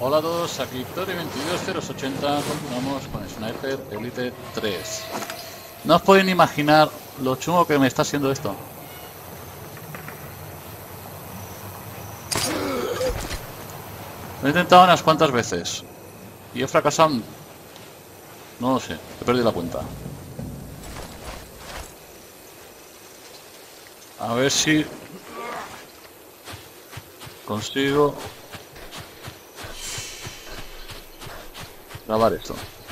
Hola a todos, aquí Tori22080, continuamos con Sniper Elite 3. No os pueden imaginar lo chungo que me está haciendo esto. Lo he intentado unas cuantas veces y he fracasado. No lo sé, he perdido la cuenta. A ver si consigo grabar esto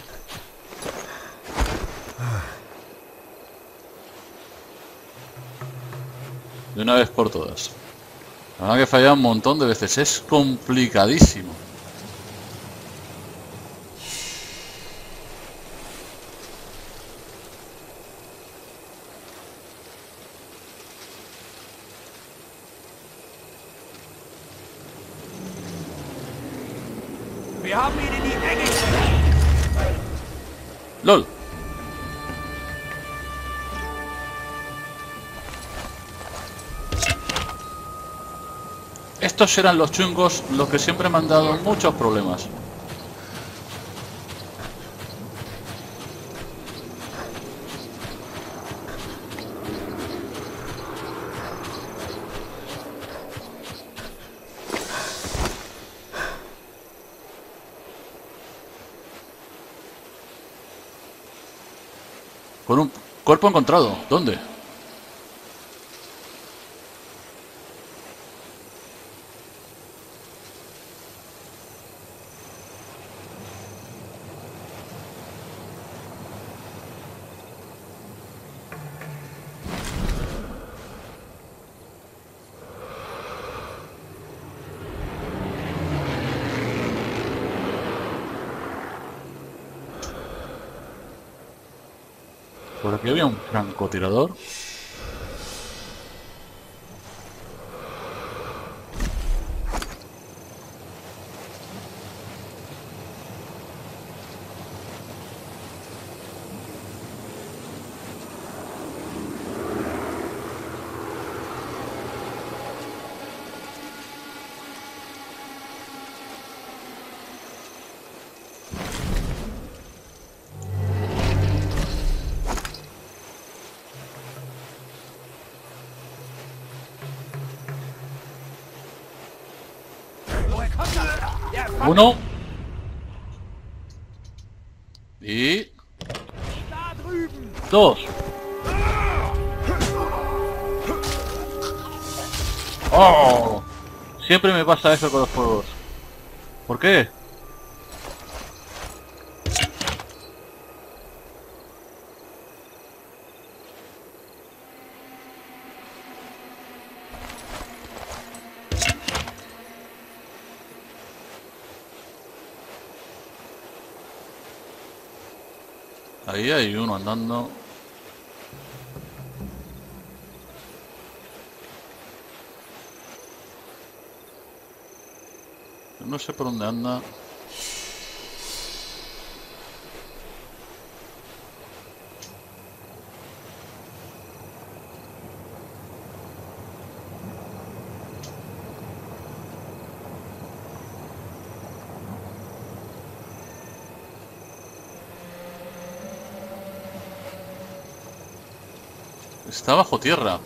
de una vez por todas. La verdad que he fallado un montón de veces, es complicadísimo. ¡Lol! Estos eran los chungos, los que siempre me han dado muchos problemas. Con un cuerpo encontrado. ¿Dónde? Por aquí había un francotirador. Uno. Y... dos. ¡Oh! Siempre me pasa eso con los juegos. ¿Por qué? Ahí hay uno andando. No sé por dónde anda. Está bajo tierra.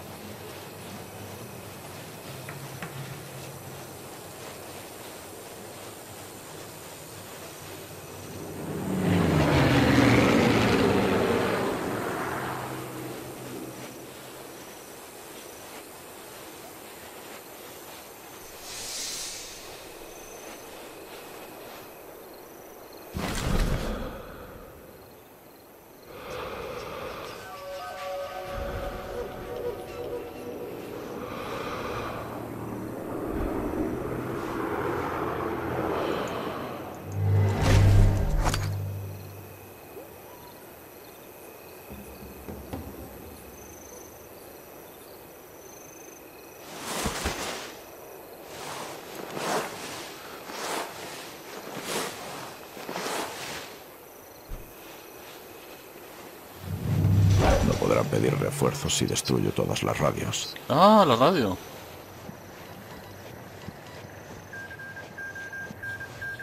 Podrán pedir refuerzos si destruyo todas las radios. Ah, la radio.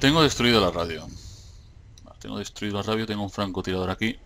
Tengo destruido la radio. Tengo destruido la radio, tengo un francotirador aquí.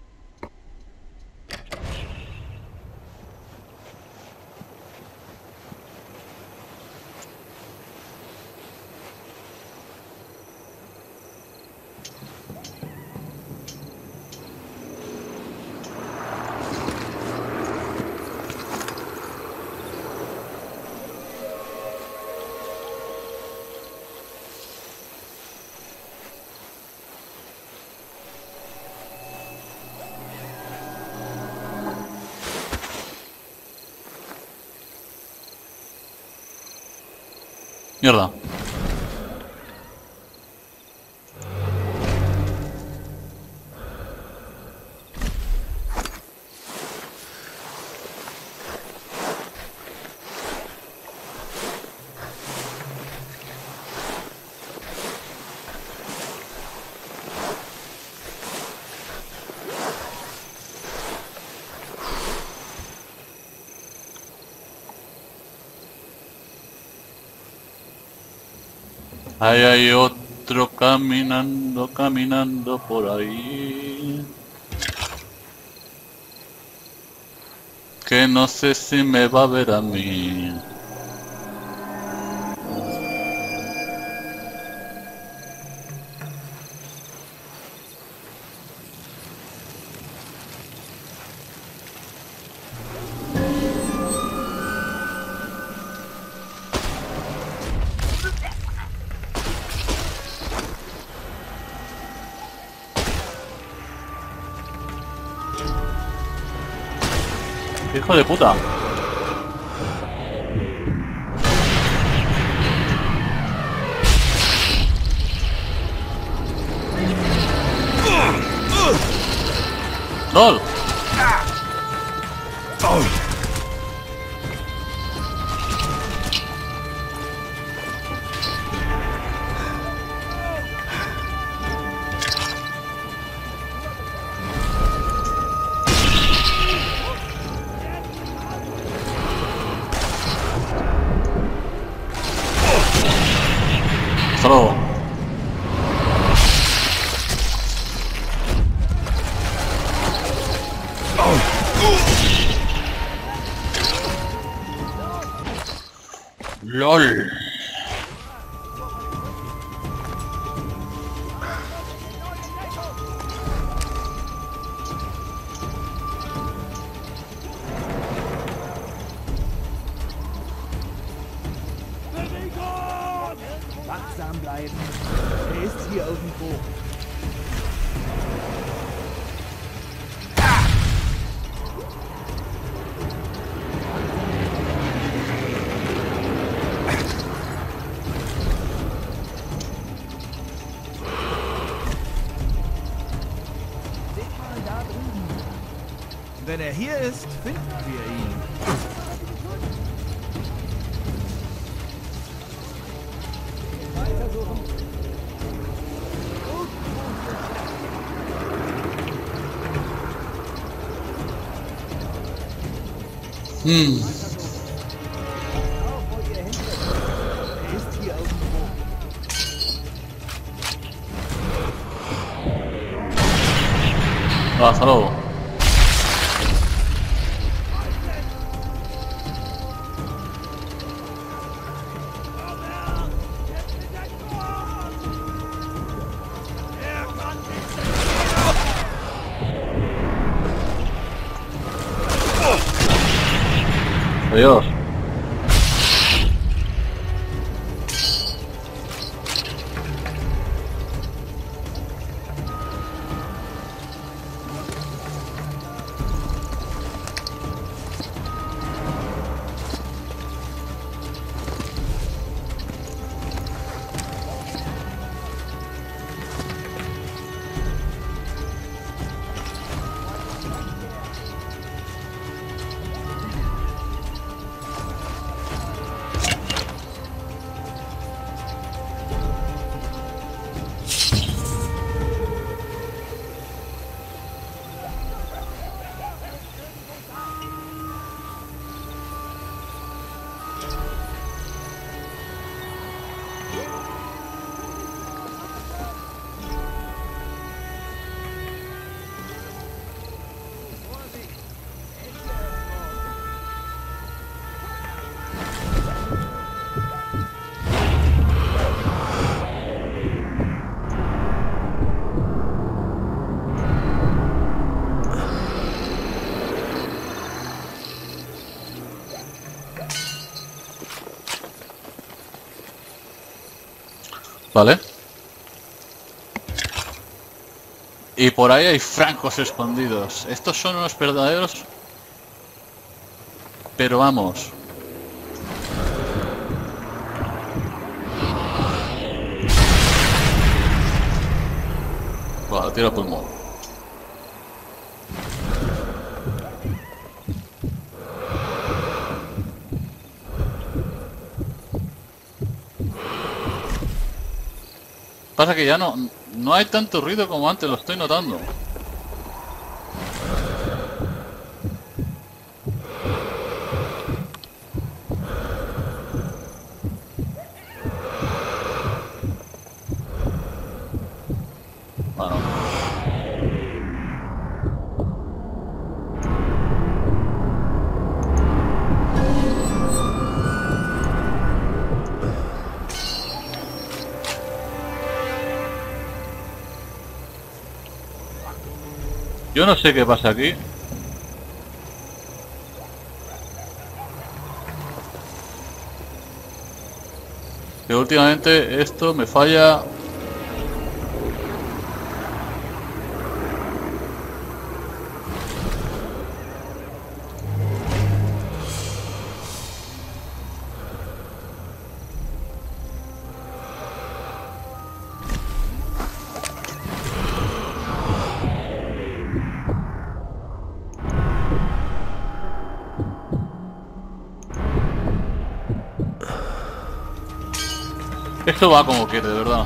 Mierda. Ahí hay otro caminando por ahí. Que no sé si me va a ver a mí. ¡Hijo de puta! ¡Lol! Hasta luego. LOL. Wachsam bleiben. Er ist hier irgendwo. Seht mal da drüben. Wenn er hier ist, finden wir ihn. Hasta luego. Adiós. Vale. Y por ahí hay francos escondidos. Estos son unos verdaderos... Pero vamos. Bueno, tiro pulmón. Pasa que ya no hay tanto ruido como antes, lo estoy notando. Bueno. Yo no sé qué pasa aquí. Que últimamente esto me falla. Esto va como quiere, de verdad.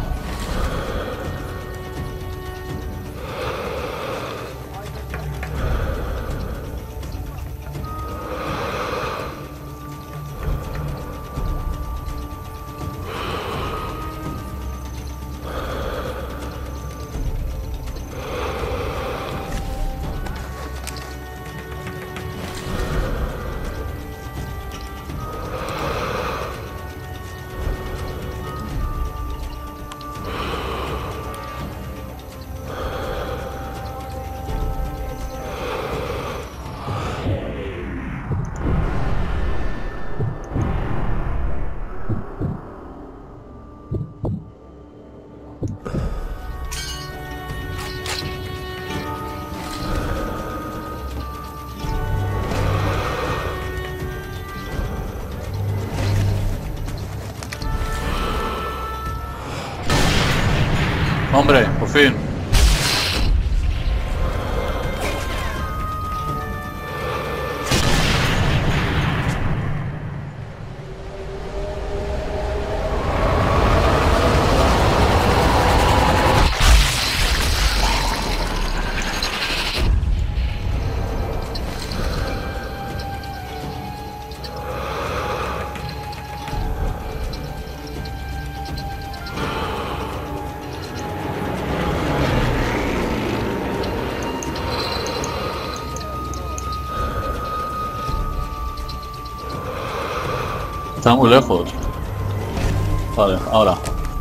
Hombre, por fin. Está muy lejos. Vale, ahora.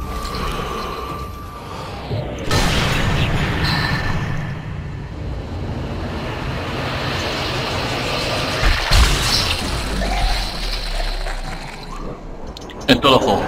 En todo juego.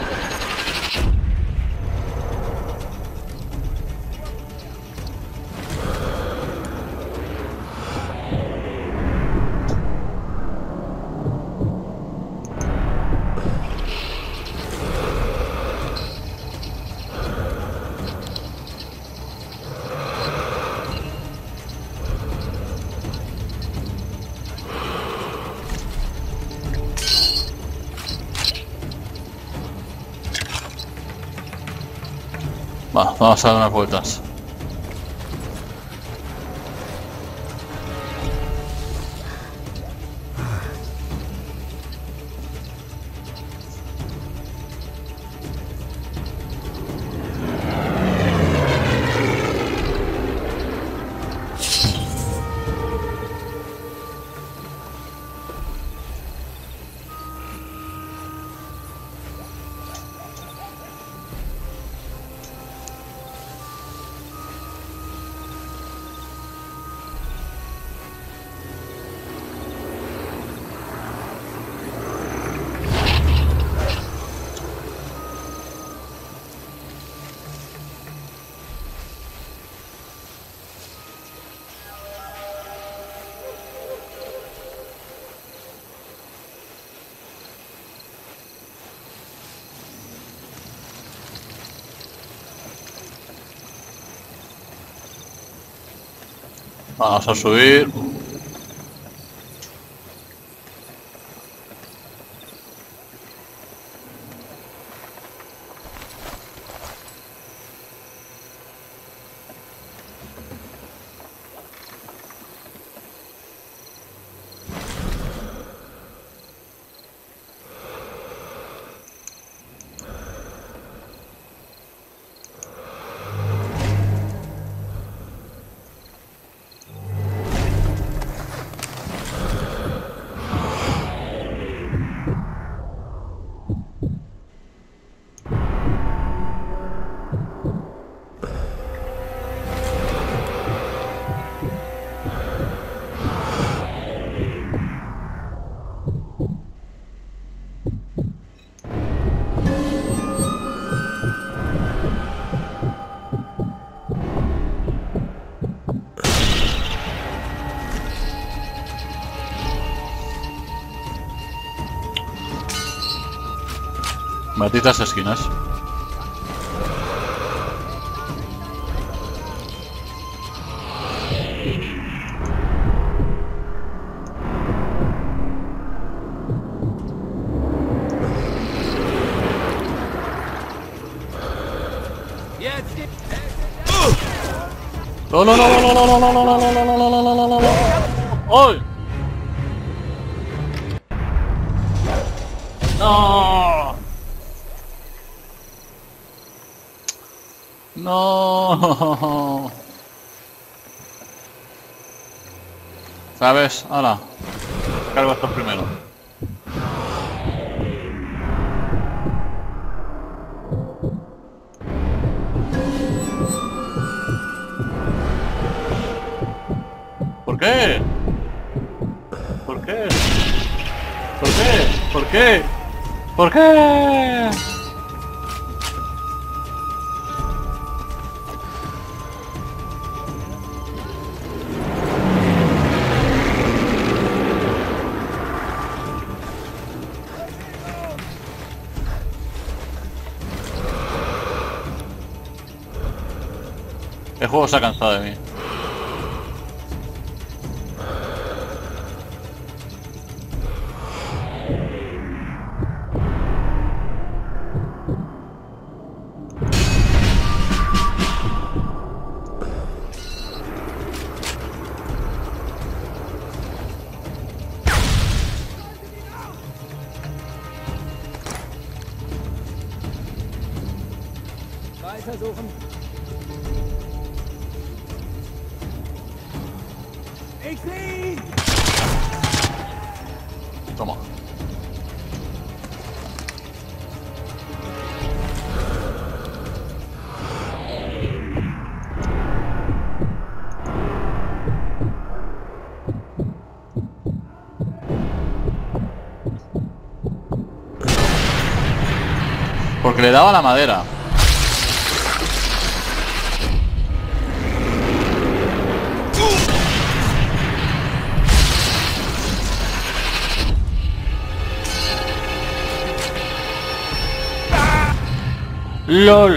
Va, vamos a dar unas vueltas. Vamos a subir. Malditas esquinas. No, no, no, no, no, no, no, no, no, no, no, no, no, no, no, no, no. ¡Ay! ¡No! ¡No! ¿Sabes? Ahora. Cargo estos primero. ¿Por qué? ¿Por qué? ¿Por qué? ¿Por qué? ¿Por qué? El juego se ha cansado de mí. Weitersuchen. Ich sehe ihn! Toma. Porque le daba la madera. LOL.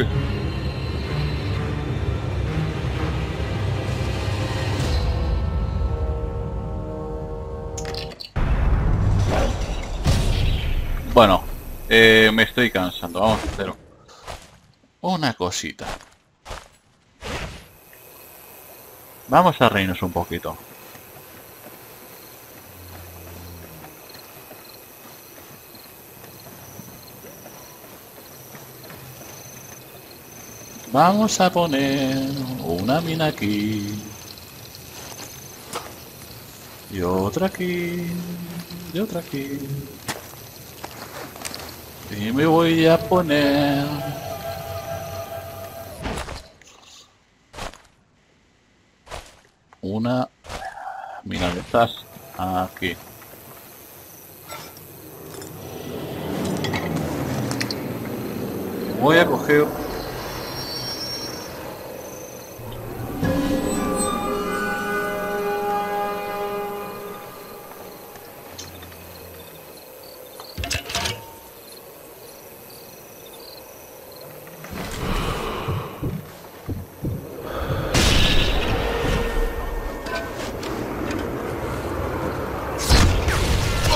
Bueno, me estoy cansando. Vamos a hacer una cosita. Vamos a reírnos un poquito. Vamos a poner una mina aquí. Y otra aquí. Y otra aquí. Y me voy a poner una mina de estas aquí. Voy a coger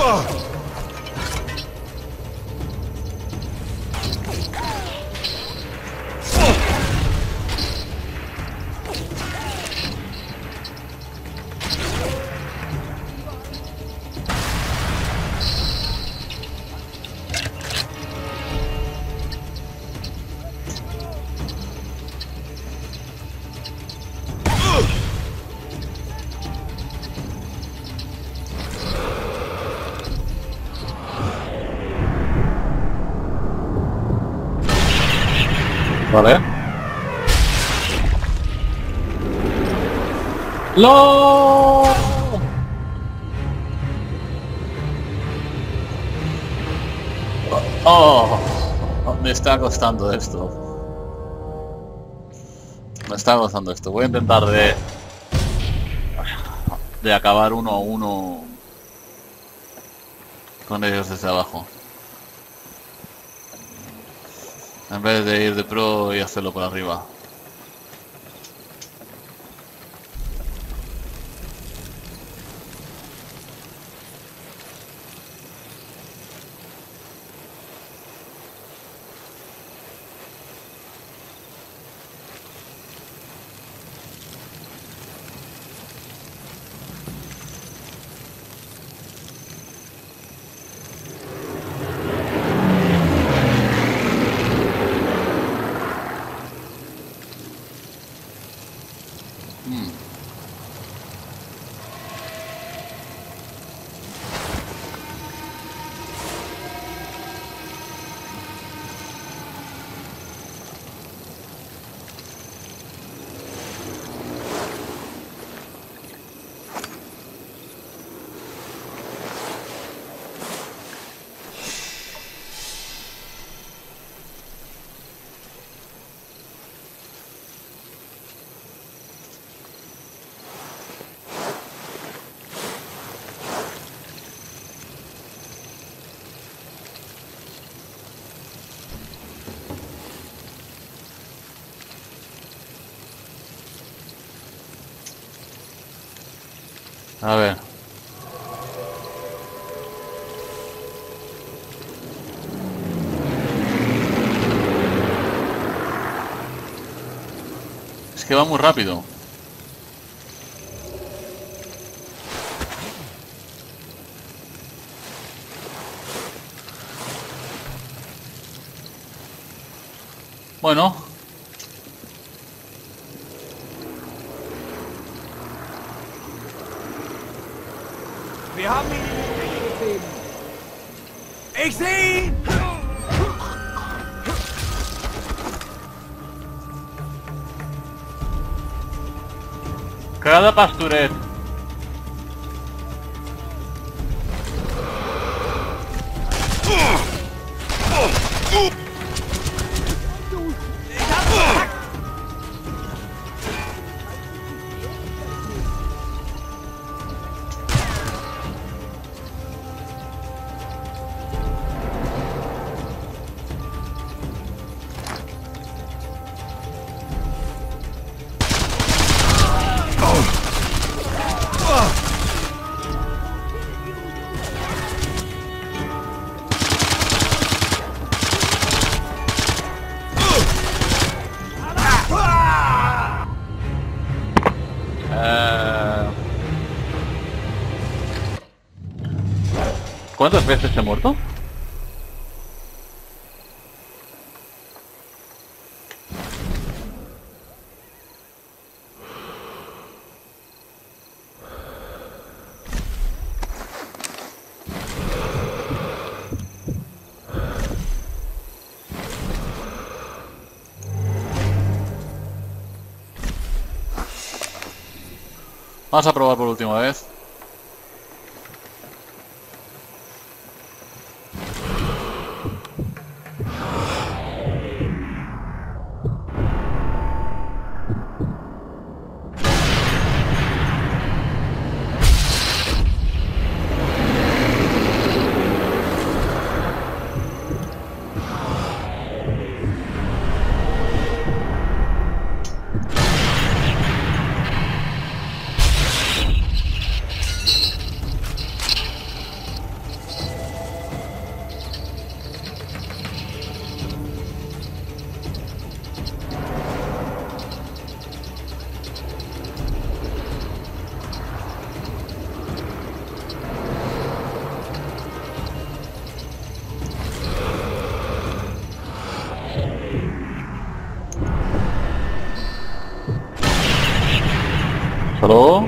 Vale. ¡No! Oh, me está costando esto. Me está costando esto. Voy a intentar de acabar 1 a 1 con ellos desde abajo. En vez de ir de pro y hacerlo por arriba. A ver. Es que va muy rápido. Bueno. Wir haben ihn in den Weg gesehen. Ich sehe ihn! Cada Pasturet. ¿Cuántas veces he muerto? Vamos a probar por última vez. Hasta luego.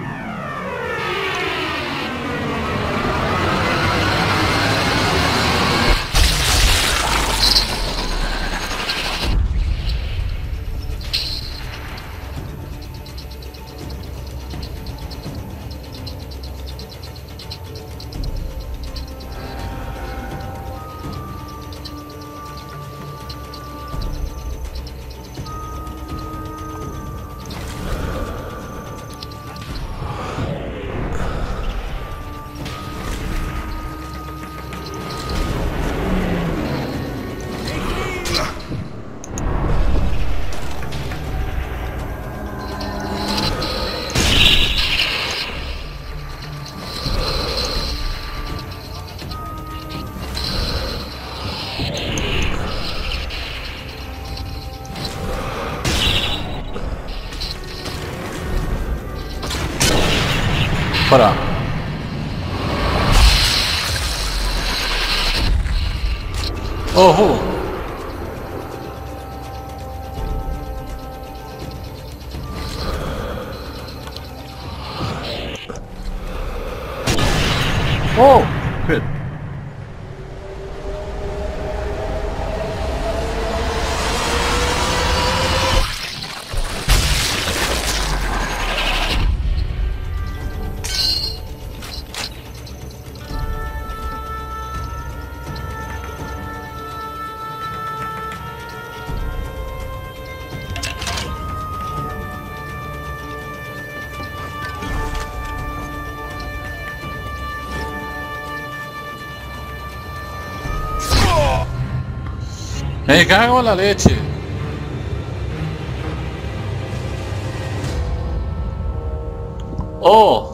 Para. ¡Ojo! ¡Oh! Shit. Me cago en la leche. Oh.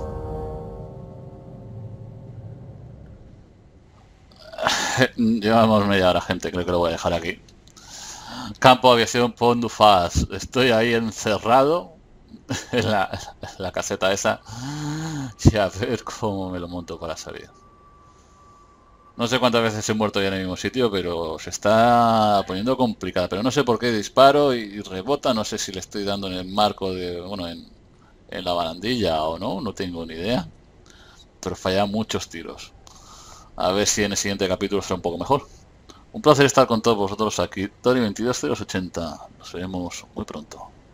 Llevamos media hora, gente. Creo que lo voy a dejar aquí. Campo de aviación Pont du Fas. Estoy ahí encerrado en la caseta esa. Y a ver cómo me lo monto para salir. No sé cuántas veces he muerto ya en el mismo sitio, pero se está poniendo complicada. Pero no sé por qué disparo y rebota. No sé si le estoy dando en el marco de... Bueno, en la barandilla o no. No tengo ni idea. Pero falla muchos tiros. A ver si en el siguiente capítulo será un poco mejor. Un placer estar con todos vosotros aquí. Tori22080. Nos veremos muy pronto.